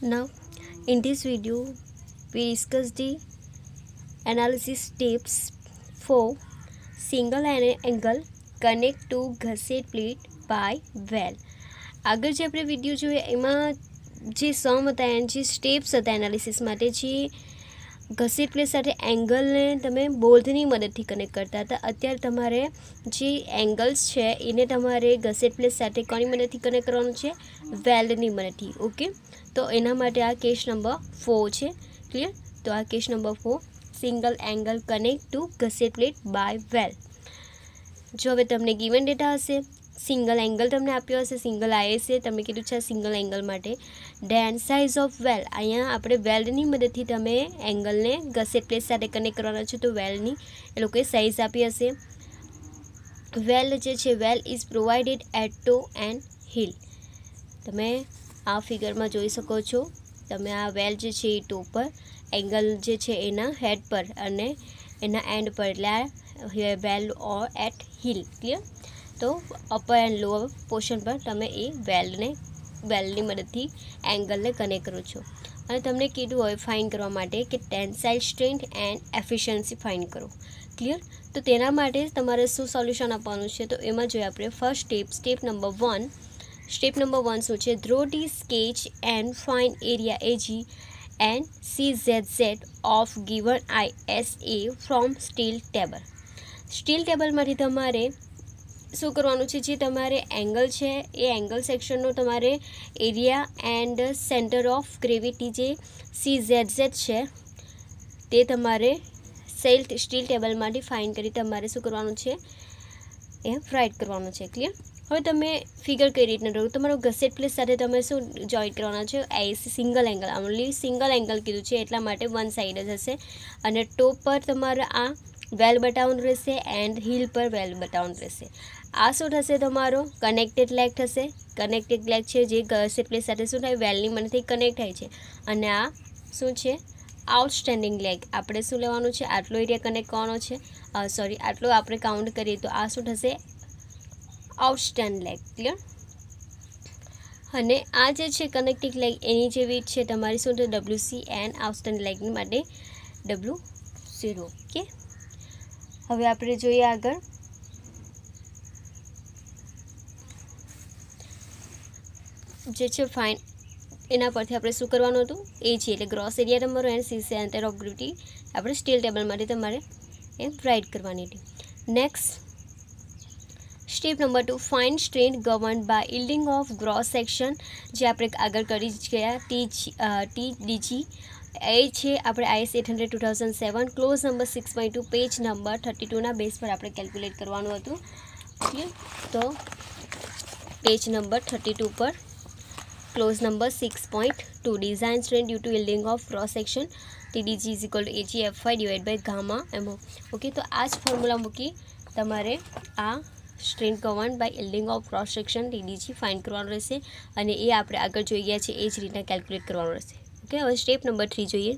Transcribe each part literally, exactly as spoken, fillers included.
Now, in this video, we discuss the analysis tips for single angle connect to gusset plate by well. આગળ જે આપણે video જોઈએ એમાં જે સમ હતા એન્ડ જે સ્ટેપ્સ હતા એનાલિસિસ માટે જે ગસેટ પ્લેટ સાથે એંગલને તમે બોલ્ટની મદદથી કનેક્ટ કરતા હતા. અત્યારે તમારે જે એંગલ્સ છે એને તમારે ગસેટ પ્લેટ સાથે કોની મદદથી કનેક્ટ કરવાનું છે? વેલ્ડની મદદથી. ઓકે, તો એના માટે આ કેસ નંબર ફોર છે. ક્લિયર? તો આ case number four, single angle connect to gusset plate by weld. જો હવે તમને ગિવન ડેટા હશે, સિંગલ એંગલ તમને આપ્યો હશે, સિંગલ આઈએસ છે, તમે કીધું છે સિંગલ એંગલ માટે. ધેન સાઇઝ ઓફ વેલ, અહીંયા આપણે વેલ્ડની મદદથી તમે એંગલને ગસેટ પ્લેટ સાથે કનેક્ટ કરવાના છે, તો વેલ્ડની એ લોકોએ સાઇઝ આપી હશે. વેલ્ડ જે છે, weld is provided at toe and heel. તમે આ ફિગરમાં જોઈ શકો છો. તમે આ વેલ જે છે એ ટો પર, એંગલ જે છે એના હેડ પર અને એના એન્ડ પર, એટલે આ weld or at heel. Clear? તો અપર એન્ડ લોઅર પોર્શન પર તમે એ વેલ્ડને વેલ્ડની મદદથી એંગલને કનેક્ટ કરો છો. અને તમને કીધું હોય ફાઇન કરવા માટે કે tensile strength and efficiency find કરો. ક્લિયર? તો તેના માટે તમારે શું સોલ્યુશન આપવાનું છે? તો એમાં જોઈએ આપણે first step, step number one. Step number one શું છે? Draw the sketch and find area AG and C Z Z of given I S A from steel table. Steel ટેબલમાંથી તમારે શું કરવાનું છે? જે તમારે એંગલ છે એ એંગલ સેક્શનનો તમારે area and centre of gravity જે સી ઝેડ ઝેડ છે તે તમારે સેલ સ્ટીલ ટેબલમાંથી ફાઇન કરી તમારે શું કરવાનું છે? એ રાઇટ કરવાનું છે. ક્લિયર? હવે તમે ફિગર કઈ રીતના રહો, તમારો ગસેટ પ્લેટ સાથે તમે શું જોઈન્ટ કરવાના છે? IC single angle, only single angle કીધું છે એટલા માટે વન સાઈડ જ હશે. અને ટોપ પર તમારે આ વેલ બતાવવાનું રહેશે એન્ડ હીલ પર વેલ બતાવવાનું રહેશે. આ શું થશે? તમારો કનેક્ટેડ લેગ થશે. કનેક્ટેડ લેગ છે જે ગસેટ પ્લેટ સાથે શું થાય? વેલની મદદથી કનેક્ટ થાય છે. અને આ શું છે? Outstanding leg. આપણે શું લેવાનું છે? આટલો એરિયા કનેક્ટ કરવાનો છે. સોરી, આટલો આપણે કાઉન્ટ કરીએ તો આ શું થશે? Outstand leg. ક્લિયર? અને આ જે છે કનેક્ટિંગ લેગ એની જેવી છે તમારી શું થશે? ડબલ્યુ સી એન્ડ આઉટસ્ટેન્ડ લેગની માટે ડબલ્યુ ઝીરો. ઓકે, હવે આપણે જોઈએ આગળ. જે છે ફાઇન, એના પરથી આપણે શું કરવાનું હતું? એ છે એટલે ગ્રોસ એરિયા તમારો and C centre of gravity આપણે સ્ટીલ ટેબલ માટે તમારે એ રાઇટ કરવાની હતી. Next step number two, find strength govern by yielding of gross section, જે આપણે આગળ કરી જ ગયા. ટી ટી ડીજી એ છે આપણે IS eight hundred two thousand seven clause number six point two page number thirty ટુના બેઝ પર આપણે કેલ્ક્યુલેટ કરવાનું હતું. ઓકે, તો પેજ નંબર થર્ટી ટુ પર clause number six point two, design strength due to yielding of cross section TDG is equal to AG F Y divide by gamma MO. Okay, તો આ જ formula મૂકી તમારે આ strength govern by yielding of cross section TDG find કરવાનું રહેશે. અને એ આપણે આગળ જોઈ ગયા છે એ જ રીતના કેલ્ક્યુલેટ કરવાનું રહેશે. ઓકે, હવે સ્ટેપ નંબર થ્રી જોઈએ.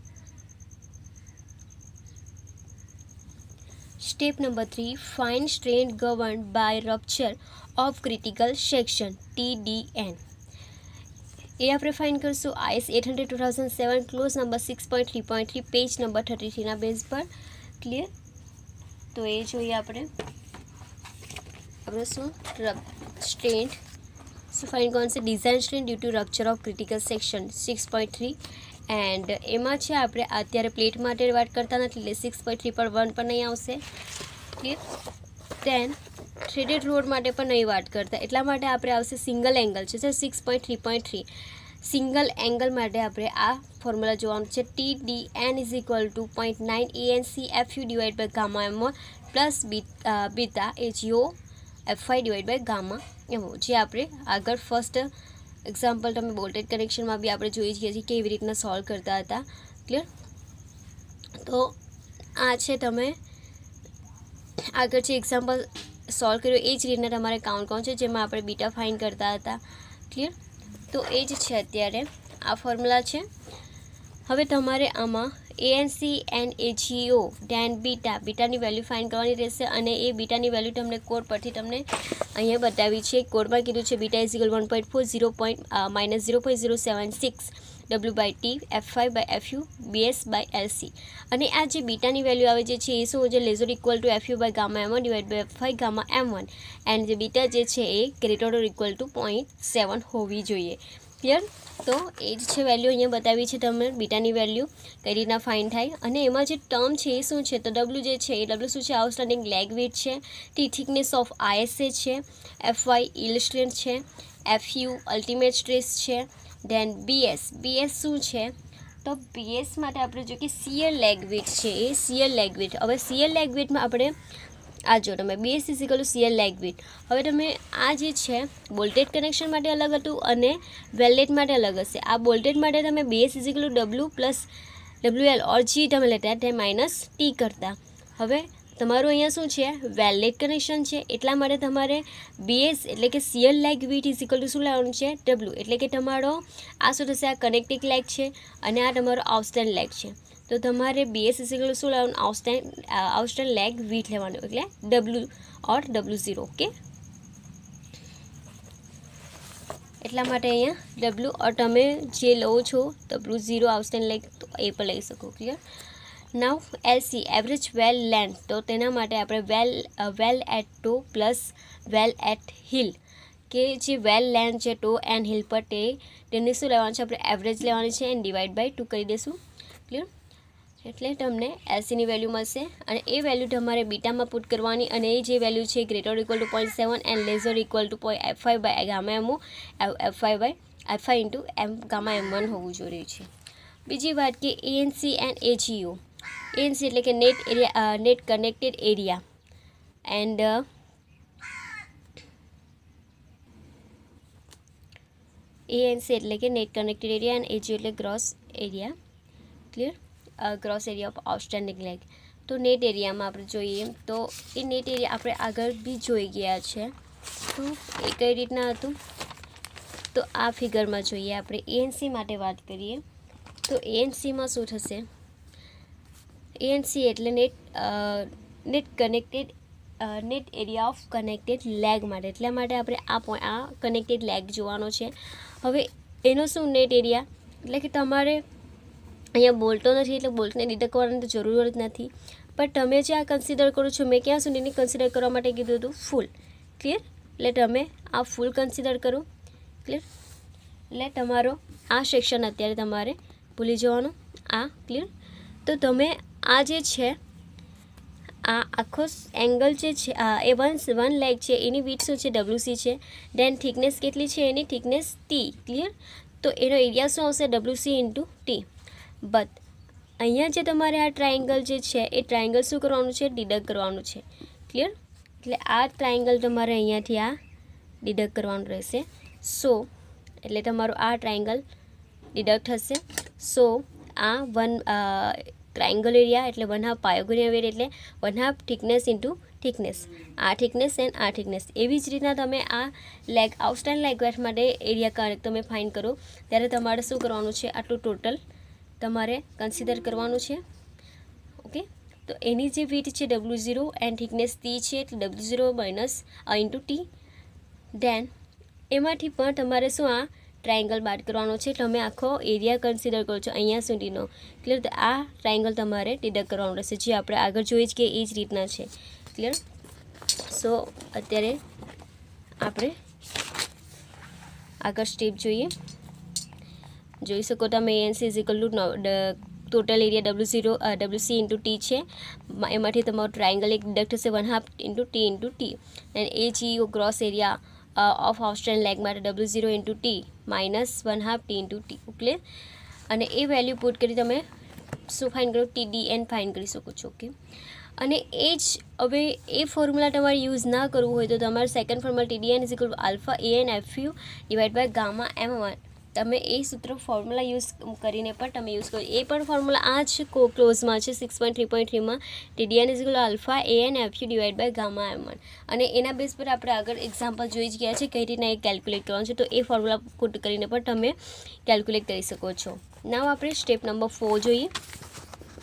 Step number three, find strength govern by rupture of critical section TDN. એ આપણે ફાઇન કરશું IS eight hundred two thousand seven clause number six point three point three page number thirty થ્રીના base પર. Clear? તો એ જોઈએ આપણે. આપણે શું સ્ટ્રેન્થ શું ફાઇન કરવાનું છે? Design strength due to rupture of critical section six point three. And એમાં છે આપણે અત્યારે પ્લેટ માટે વાત કરતા નથી એટલે સિક્સ પોઈન્ટ થ્રી પર વન પર નહીં આવશે. ક્લિયર? દેન થ્રેડેડ રોડ માટે પણ નહીં વાત કરતા એટલા માટે આપણે આવશે સિંગલ એંગલ છે sir six point three point three. Single angle માટે આપણે આ ફોર્મ્યુલા જોવાનું છે. T D N is equal to point nine A N C F U divide by gamma MO plus beta AGO F Y divide by gamma MO, જે આપણે આગળ first example તમે bolted કનેક્શનમાં બી આપણે જોઈ છીએ કેવી રીતના સોલ્વ કરતા હતા. ક્લિયર? તો આ છે તમે આગળ જે એક્ઝામ્પલ સોલ્વ કર્યો એ જ રીતના તમારે કાઉન્ટ કોણ છે જેમાં આપણે બીટા ફાઇન કરતા હતા. ક્લિયર? તો એ જ છે અત્યારે આ ફોર્મ્યુલા છે. હવે તમારે આમાં ANC and AGO then beta બીટાની વેલ્યુ ફાઇન્ડ કરવાની રહેશે અને એ બીટાની વેલ્યુ તમને કોડ પરથી તમને અહીંયા બતાવી છે. કોડમાં કીધું છે beta is equal one point four zero point minus zero point zero seven six W by T F five by F U BS by LC. અને આ જે બીટાની વેલ્યુ આવે જે છે એ શું છે lesser equal to F U by gamma M one divide by F five gamma M one and જે બીટા જે છે એ greater or equal to point seven હોવી જોઈએ. ક્લિયર? તો એ જ છે વેલ્યુ અહીંયા બતાવી છે તમને બીટાની વેલ્યુ કઈ રીતના ફાઇન થાય. અને એમાં જે ટર્મ છે એ શું છે તો ડબલ્યુ જે છે એ ડબલ્યુ શું છે આઉટસ્ટેન્ડિંગ લેગ વેટ છે, ટી થિકનેસ ઓફ આઈએસએ છે, એફ વાય ઇલ્ડ સ્ટ્રેન્થ છે, એફ યુ અલ્ટિમેટ સ્ટ્રેસ છે, ધેન બીએસ બીએસ શું છે તો બીએસ માટે આપણે જો કે સિયર લેગ વેટ છે એ સિયર લેગ વેટ. હવે સિયર લેગ વેટમાં આપણે આ જો તમે BS physical shear leg width. હવે તમે આ જે છે બોલ્ટેડ કનેક્શન માટે અલગ હતું અને વેલ્ડેડ માટે અલગ હશે. આ બોલ્ટેડ માટે તમે BS physical W plus W L or G તમે લેતા તે માઇનસ ટી કરતા. હવે તમારું અહીંયા શું છે વેલ્ડેડ કનેક્શન છે એટલા માટે તમારે બીએસ એટલે કે shear leg width is equal to શું લેવાનું છે ડબલ્યુ. એટલે કે તમારો આ શું થશે આ કનેક્ટિંગ લેગ છે અને આ તમારો આઉટસ્ટેન્ડ લેગ છે. તો તમારે બીએસ ઇઝિકલ શું લેવાનું આઉટસ્ટેન્ડ આઉટસ્ટેન્ડ લેગ વીટ લેવાનું એટલે W or W zero. Okay એટલા માટે અહીંયા ડબલ્યુ ઓર તમે જે લો છો ડબલ્યુ ઝીરો આઉટસ્ટેન્ડ લેગ તો એ પણ લઈ શકો. Clear? Now LC average weld length. તો તેના માટે આપણે weld weld at toe plus weld at heel કે જે વેલ લેન્થ છે ટો એન્ડ હિલ પર તે તેને શું લેવાનું છે આપણે એવરેજ લેવાની છે એન્ડ ડિવાઈડ બાય ટુ કરી દઈશું. ક્લિયર? એટલે તમને એલસીની વેલ્યુ મળશે અને એ વેલ્યુ તમારે બીટામાં પુટ કરવાની અને એ જે વેલ્યુ છે greater equal to point seven and lesser equal to point F five by gamma MO F five by F five into M gamma M one હોવું જોઈએ છે. બીજી વાત કે એએનસી એન્ડ એજીઓ. એએનસી એટલે કે net area net connected area and ANC એટલે કે net connected area and AGO એટલે gross area. Clear? Gross area of outstanding leg. તો નેટ એરિયામાં આપણે જોઈએ તો એ નેટ એરિયા આપણે આગળ બી જોઈ ગયા છે. તો એ કઈ રીતના હતું તો આ ફિગરમાં જોઈએ. આપણે એએનસી માટે વાત કરીએ તો એએનસીમાં શું થશે એએનસી એટલે net net connected net area of connected leg માટે. એટલા માટે આપણે આ પોઈન્ટ આ કનેક્ટેડ લેગ જોવાનો છે. હવે એનો શું નેટ એરિયા એટલે કે તમારે અહીંયા બોલ્ટો નથી એટલે બોલ્ટને ડિડક્ટ કરવાની તો જરૂર જ નથી. પણ તમે જે આ કન્સિડર કરો છો મેં ક્યાં સુધીની કન્સિડર કરવા માટે કીધું હતું ફૂલ. ક્લિયર? એટલે તમે આ ફૂલ કન્સિડર કરો. ક્લિયર? એટલે તમારો આ સેક્શન અત્યારે તમારે ભૂલી જવાનું આ. ક્લિયર? તો તમે આ જે છે આ આખો એંગલ જે છે એ વન વન લેગ છે એની વીથ શું છે ડબલ્યુસી છે. ધેન થિકનેસ કેટલી છે એની થિકનેસ ટી. ક્લિયર? તો એનો એરિયા શું આવશે ડબલ્યુસી ઇન્ટુ ટી. બટ અહીંયા જે તમારે આ ટ્રાયેંગલ જે છે એ ટ્રાયેંગલ શું કરવાનું છે ડિડક્ટ કરવાનું છે. ક્લિયર? એટલે આ ટ્રાયેંગલ તમારે અહીંયાથી આ ડિડક્ટ કરવાનું રહેશે. સો એટલે તમારું આ ટ્રાયેંગલ ડિડક્ટ થશે. સો આ વન ટ્રાયેંગલ એરિયા એટલે વન હાફ પાયોગોનિયલ વેટ એટલે one half thickness into thickness. આ થિકનેસ એન્ડ આ થિકનેસ. એવી જ રીતના તમે આ લેગ આઉટસ્ટેન્ડ લેગ વેટ માટે એરિયા તમે ફાઇન્ડ કરો ત્યારે તમારે શું કરવાનું છે આટલું ટોટલ તમારે કન્સિડર કરવાનું છે. ઓકે તો એની જે વીટ છે W zero and thickness T છે એટલે W zero minus into T. Then એમાંથી પણ તમારે શું આ ટ્રાયેંગલ બાદ કરવાનો છે. તમે આખો એરિયા કન્સિડર કરો છો અહીંયા સુધીનો. ક્લિયર? તો આ ટ્રાયેંગલ તમારે ડિડક્ટ કરવાનું રહેશે જે આપણે આગળ જોઈએ જ કે એ જ રીતના છે. ક્લિયર? સો અત્યારે આપણે આગળ સ્ટેપ જોઈએ. જોઈ શકો તમે ANC is equal to total area W zero W C into T છે. એમાંથી તમારું ટ્રાયેંગલ એક ડિડક્ટ થશે one half into T into T and A G gross area of outstand leg માટે W zero into T minus one half T into T. Okay અને એ value put કરી તમે શું ફાઇન કરો ટી ડી એન ફાઇન કરી શકો છો. ઓકે અને એ જ હવે એ ફોર્મ્યુલા તમારે યુઝ ના કરવું હોય તો તમારે second formula T D N is equal to alpha A N F U divide by gamma M one. તમે એ સૂત્ર ફોર્મ્યુલા યુઝ કરીને પણ તમે યુઝ કરો. એ પણ ફોર્મ્યુલા આ જ કો ક્લોઝમાં છે સિક્સ પોઈન્ટ થ્રી પોઈન્ટ થ્રીમાં TDN is equal alpha A N F U divide by gamma M one. અને એના બેઝ પર આપણે આગળ એક્ઝામ્પલ જોઈ જ ગયા છે કઈ રીતના એ કેલ્ક્યુલેટ કરવાનું છે. તો એ ફોર્મ્યુલા પુટ કરીને પણ તમે કેલ્ક્યુલેટ કરી શકો છો. નાવ આપણે સ્ટેપ નંબર ફોર જોઈએ.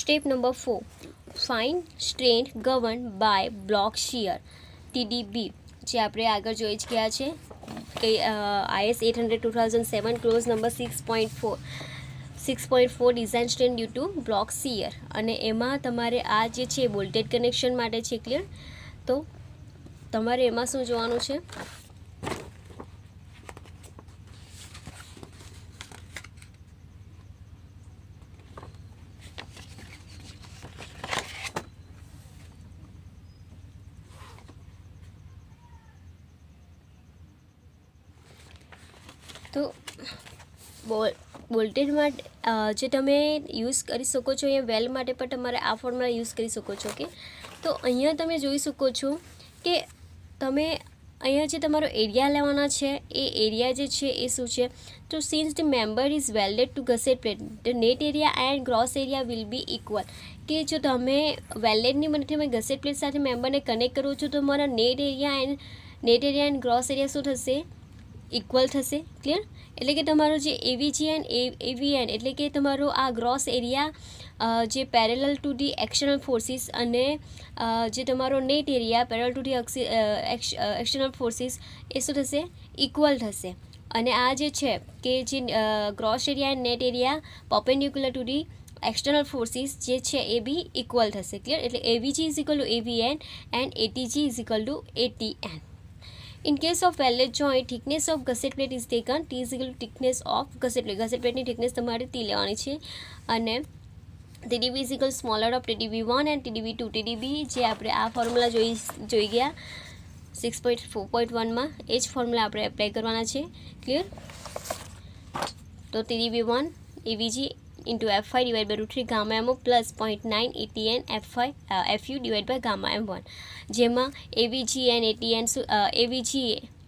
Step number four, find strength govern by block shear TDB, જે આપણે આગળ જોઈ જ ગયા છે કે IS eight hundred two thousand seven clause number six point four six point four design strength due to block shear, અને એમાં તમારે આ જે છે બોલ્ટેડ કનેક્શન માટે છે. ક્લિયર? તો તમારે એમાં શું જોવાનું છે, તો બોલ વોલ્ટેજ માટે જે તમે યુઝ કરી શકો છો, અહીંયા વેલ માટે પણ તમારે આ ફોર્મ્યુલા યુઝ કરી શકો છો. કે તો અહીંયા તમે જોઈ શકો છો કે તમે અહીંયા જે તમારો એરિયા લેવાના છે એ એરિયા જે છે એ શું છે, તો since the member is welded to gusset plate the net area and gross area will be equal. કે જો તમે વેલ્ડેડની મદદથી તમે ગસેટ પ્લેટ સાથે મેમ્બરને કનેક્ટ કરો છો તો તમારા net area and net area and gross area શું થશે, ઇક્વલ થશે. ક્લિયર? એટલે કે તમારો જે એવીજી એન્ડ એવીએન એટલે કે તમારો આ ગ્રોસ એરિયા જે parallel to the external forces અને જે તમારો net area parallel to the external forces એ શું થશે, ઇક્વલ થશે. અને આ જે છે કે જે gross area and net area perpendicular to the external forces જે છે એ બી ઇક્વલ થશે. ક્લિયર? એટલે AVG is equal to AVN and ATG is equal to ATN. In case of welded joint, thickness of gusset plate is taken. T is equal to thickness of gusset plate. Gusset plate ની thickness તમારે T લેવાની છે, અને T D B is equal smaller of T D B one and T D B two. T D B જે આપણે આ formula જોઈ જોઈ ગયા સિક્સ પોઈન્ટ ફોર પોઈન્ટ વનમાં, એ જ ફોર્મ્યુલા આપણે એપ્લાય કરવાના છે. ક્લિયર? તો T D B one A V G into F five divided by root three gamma M O plus zero point nine A T N F five uh, F U divided by gamma M one, જેમાં A V G and A T N uh, A V G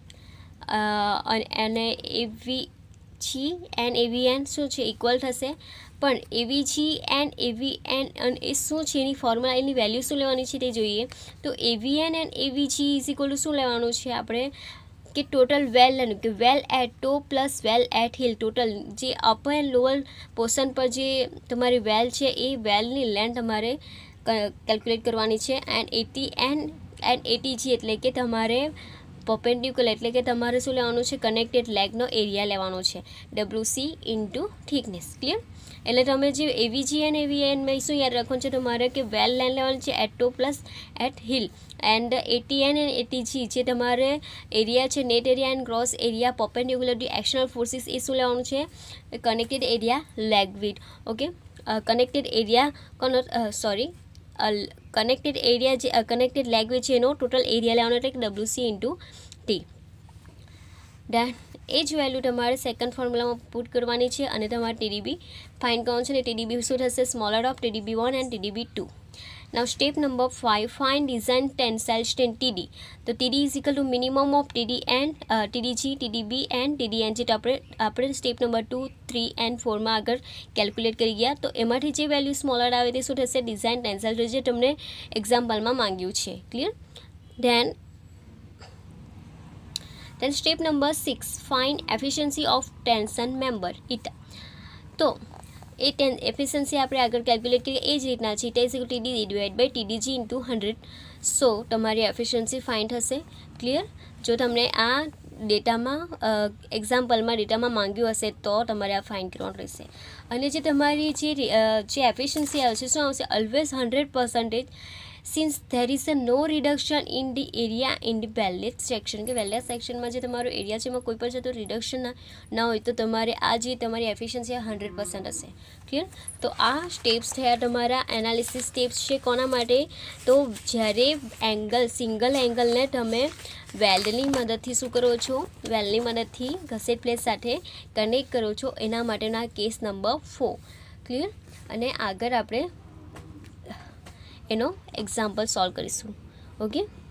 અને A V G and A V N શું છે, equal થશે. પણ A V G and A V N એ શું છે, એની formula એની value શું લેવાની છે તે જોઈએ. તો A V N and A V G is equal to શું લેવાનું છે આપણે, કે ટોટલ વેલ લેવાનું, કે weld at toe plus weld at heel, total જે અપર એન્ડ લોઅર પોર્શન પર જે તમારી વેલ છે એ વેલની લેન્થ તમારે કેલ્ક્યુલેટ કરવાની છે. And AT N and ATG એટલે કે તમારે પર્પેન્ડિક્યુલર એટલે કે તમારે શું લેવાનું છે, કનેક્ટેડ લેગનો એરિયા લેવાનો છે, W C into thickness. Clear? એટલે તમે જે એવીજી અને એવીએનમાં શું યાદ રાખવાનું છે તમારે, કે વેલ લેન્થ લેવાની છે at toe plus at heel, and ATN and ATG જે તમારે એરિયા છે net area and gross area perpendicular to external forces એ શું લેવાનું છે, connected area leg with. Okay, connected area કોનો સોરી કનેક્ટેડ એરિયા જે કનેક્ટેડ લેગ વિથ છે એનો ટોટલ એરિયા લેવાનો એટલે કે W C into T. Done. એ જ વેલ્યુ તમારે સેકન્ડ ફોર્મ્યુલામાં પુટ કરવાની છે, અને તમારે ટીડીબી ફાઇન્ડ કરવાનું છે. અને ટીડીબી શું થશે, smaller of TDB one and TDB two. Now step number five, find design tensile strength T D. તો T D is equal to minimum of T D and uh, T D G, T D B and T D N જે આપણે આપણે step number two three and ફોરમાં આગળ calculate કરી ગયા. તો એમાંથી જે વેલ્યુ સ્મોલર આવે તે શું થશે, ડિઝાઇન ટેન્સાઇલ જે તમને એક્ઝામ્પલમાં માંગ્યું છે. Clear? Then then step number six, find efficiency of tension member eta. તો એ ટેન એફિશિયન્સી આપણે આગળ કેલ્ક્યુલેટ કરીએ એ જ રીતના છે, eta is equal to TD divide by TDG into hundred. So તમારી એફિશિયન્સી ફાઇન્ડ થશે. ક્લિયર? જો તમને આ ડેટામાં એક્ઝામ્પલમાં ડેટામાં માંગ્યું હશે તો તમારે આ ફાઇન્ડ કરવાનું રહેશે. અને જે તમારી જે જે એફિશિયન્સી આવશે શું આવશે, always hundred percentage since there is a no reduction in the area in the welded section. કે વેલ્ડેડ સેક્શનમાં જે તમારો એરિયા છે એમાં કોઈ પણ જતો રિડક્શન ના ના હોય તો તમારે આ જે તમારી એફિશિયન્સી હંડ્રેડ પર્સન્ટ હશે. ક્લિયર? તો આ સ્ટેપ્સ થયા તમારા એનાલિસિસ સ્ટેપ્સ છે. કોના માટે, તો જ્યારે એંગલ સિંગલ એંગલને તમે વેલ્ડની મદદથી શું કરો છો, વેલ્ડની મદદથી ગસેટ પ્લેટ સાથે કનેક્ટ કરો છો, એના માટેના કેસ નંબર ફોર. ક્લિયર? અને આગળ આપણે એનો એક્ઝામ્પલ સોલ્વ કરીશું. ઓકે.